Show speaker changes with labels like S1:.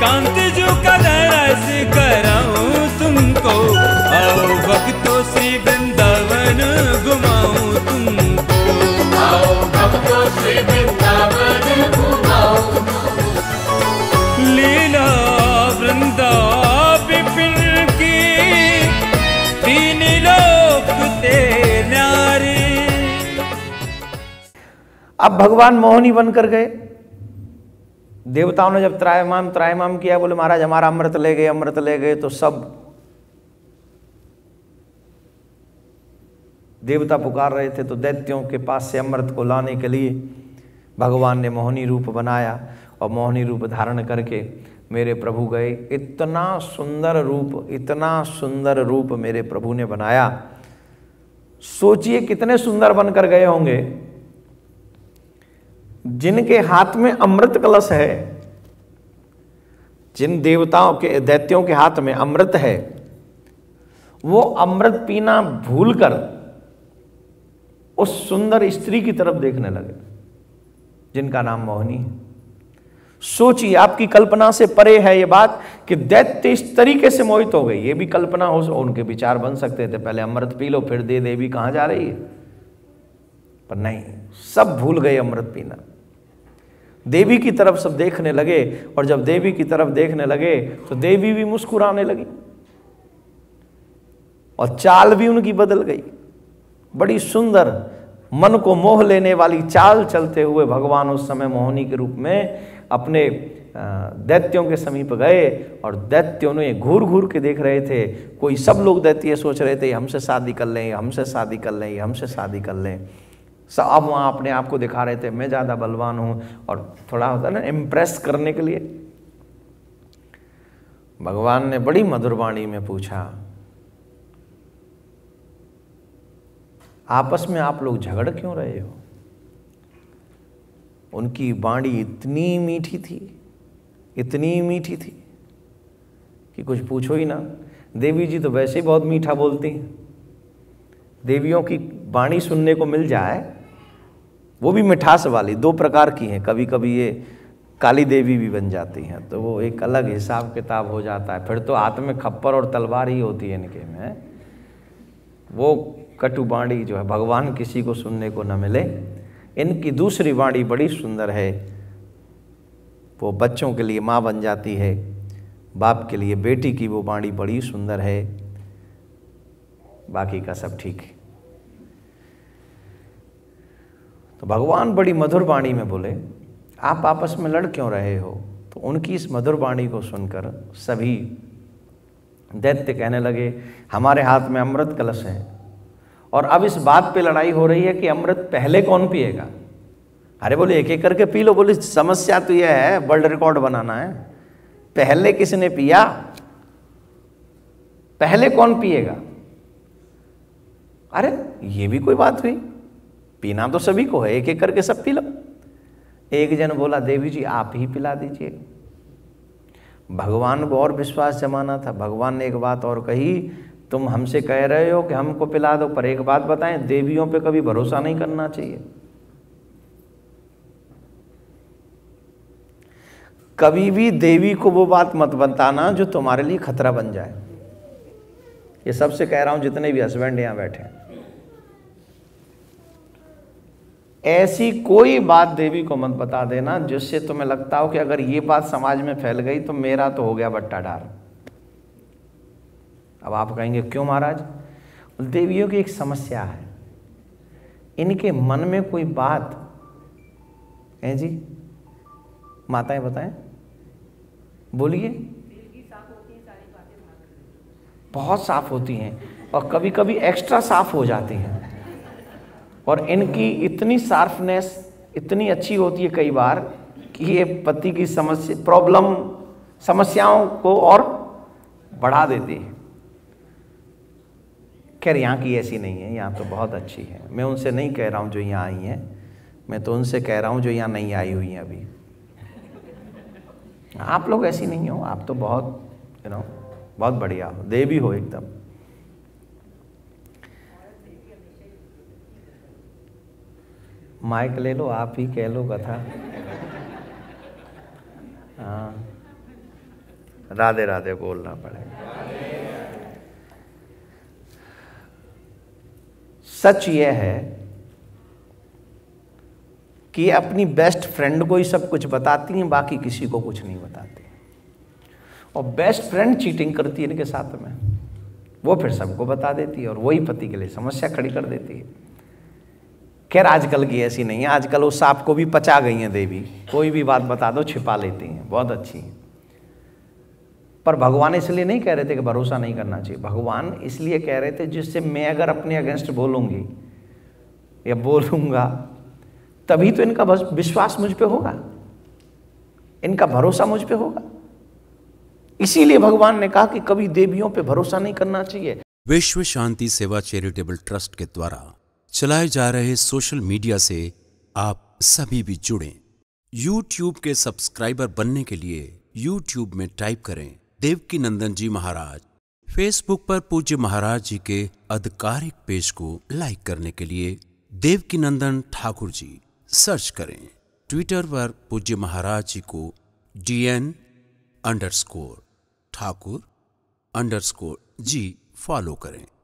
S1: कांति जो का दरस कराऊं तुमको, आओ भक्तों श्री वृंदावन घुमाऊं तुमको,
S2: आओ भक्तों श्री वृंदावन घुमाऊं तुमको।
S1: लीला वृंदा विपिन की तीन लोक ते न्यारे।
S3: अब भगवान मोहिनी बनकर गए। देवताओं ने जब त्रायमाम किया, बोले महाराज हमारा अमृत ले गए, अमृत ले गए। तो सब देवता पुकार रहे थे, तो दैत्यों के पास से अमृत को लाने के लिए भगवान ने मोहिनी रूप बनाया और मोहिनी रूप धारण करके मेरे प्रभु गए। इतना सुंदर रूप, इतना सुंदर रूप मेरे प्रभु ने बनाया। सोचिए कितने सुंदर बनकर गए होंगे। जिनके हाथ में अमृत कलश है, जिन देवताओं के दैत्यों के हाथ में अमृत है, वो अमृत पीना भूलकर उस सुंदर स्त्री की तरफ देखने लगे जिनका नाम मोहिनी है। सोचिए, आपकी कल्पना से परे है ये बात कि दैत्य इस तरीके से मोहित हो गए। ये भी कल्पना हो, उनके विचार बन सकते थे, पहले अमृत पी लो फिर दे देवी कहां जा रही है, पर नहीं, सब भूल गए अमृत पीना। देवी की तरफ सब देखने लगे, और जब देवी की तरफ देखने लगे तो देवी भी मुस्कुराने लगी और चाल भी उनकी बदल गई। बड़ी सुंदर, मन को मोह लेने वाली चाल चलते हुए भगवान उस समय मोहिनी के रूप में अपने दैत्यों के समीप गए, और दैत्यों ने घूर घूर के देख रहे थे। कोई, सब लोग दैत्य सोच रहे थे हमसे शादी कर लें, हमसे शादी कर लें, हमसे शादी कर लें। सब वहाँ अपने आप को दिखा रहे थे, मैं ज़्यादा बलवान हूँ, और थोड़ा होता है ना इम्प्रेस करने के लिए। भगवान ने बड़ी मधुर वाणी में पूछा, आपस में आप लोग झगड़ क्यों रहे हो? उनकी वाणी इतनी मीठी थी, इतनी मीठी थी कि कुछ पूछो ही ना। देवी जी तो वैसे ही बहुत मीठा बोलती हैं। देवियों की वाणी सुनने को मिल जाए, वो भी मिठास वाली, दो प्रकार की हैं। कभी कभी ये काली देवी भी बन जाती हैं, तो वो एक अलग हिसाब किताब हो जाता है। फिर तो हाथ में खप्पर और तलवार ही होती है इनके में। वो कटु वाणी जो है, भगवान किसी को सुनने को न मिले। इनकी दूसरी वाणी बड़ी सुंदर है। वो बच्चों के लिए माँ बन जाती है, बाप के लिए बेटी की वो वाणी बड़ी सुंदर है। बाकी का सब ठीक है। तो भगवान बड़ी मधुर वाणी में बोले, आप आपस में लड़ क्यों रहे हो? तो उनकी इस मधुर वाणी को सुनकर सभी दैत्य कहने लगे, हमारे हाथ में अमृत कलश है, और अब इस बात पे लड़ाई हो रही है कि अमृत पहले कौन पिएगा। अरे बोले एक एक करके पी लो। बोले समस्या तो यह है, वर्ल्ड रिकॉर्ड बनाना है, पहले किसने पिया, पहले कौन पिएगा। अरे ये भी कोई बात हुई, पीना तो सभी को है, एक एक करके सब पी लो। एक जन बोला, देवी जी आप ही पिला दीजिए। भगवान को और विश्वास जमाना था। भगवान ने एक बात और कही, तुम हमसे कह रहे हो कि हमको पिला दो, पर एक बात बताएं, देवियों पे कभी भरोसा नहीं करना चाहिए। कभी भी देवी को वो बात मत बताना जो तुम्हारे लिए खतरा बन जाए। ये सबसे कह रहा हूं, जितने भी हस्बैंड यहां बैठे हैं, ऐसी कोई बात देवी को मत बता देना जिससे तुम्हें लगता हो कि अगर ये बात समाज में फैल गई तो मेरा तो हो गया बट्टा डार। अब आप कहेंगे क्यों महाराज? देवियों की एक समस्या है, इनके मन में कोई बात है जी, माताएं बताएं, बोलिए। बहुत साफ होती हैं, और कभी कभी एक्स्ट्रा साफ हो जाती हैं, और इनकी इतनी शार्पनेस इतनी अच्छी होती है कई बार कि ये पति की समस्याओं को और बढ़ा देती है। खैर यहाँ की ऐसी नहीं है, यहाँ तो बहुत अच्छी है। मैं उनसे नहीं कह रहा हूँ जो यहाँ आई हैं, मैं तो उनसे कह रहा हूँ जो यहाँ नहीं आई हुई हैं अभी। आप लोग ऐसी नहीं हो, आप तो बहुत बहुत बढ़िया हो, देवी हो एकदम। माइक ले लो, आप ही कह लो कथा। हाँ राधे राधे बोलना पड़ेगा। सच यह है कि अपनी बेस्ट फ्रेंड को ही सब कुछ बताती हैं, बाकी किसी को कुछ नहीं बताती। और बेस्ट फ्रेंड चीटिंग करती है इनके साथ में, वो फिर सबको बता देती है और वही पति के लिए समस्या खड़ी कर देती है। खैर आजकल की ऐसी नहीं है, आजकल उस सांप को भी पचा गई हैं देवी, कोई भी बात बता दो छिपा लेती हैं, बहुत अच्छी हैं। पर भगवान इसलिए नहीं कह रहे थे कि भरोसा नहीं करना चाहिए, भगवान इसलिए कह रहे थे जिससे मैं अगर अपने अगेंस्ट बोलूंगी या बोलूंगा तभी तो इनका विश्वास मुझ पे होगा, इनका भरोसा मुझ पे होगा। इसीलिए भगवान ने कहा कि कभी देवियों पे भरोसा नहीं करना चाहिए।
S4: विश्व शांति सेवा चैरिटेबल ट्रस्ट के द्वारा चलाए जा रहे सोशल मीडिया से आप सभी भी जुड़ें। YouTube के सब्सक्राइबर बनने के लिए YouTube में टाइप करें देवकीनंदन जी महाराज। फेसबुक पर पूज्य महाराज जी के आधिकारिक पेज को लाइक करने के लिए देवकीनंदन ठाकुर जी सर्च करें। ट्विटर पर पूज्य महाराज जी को DN_ठाकुर_जी फॉलो करें।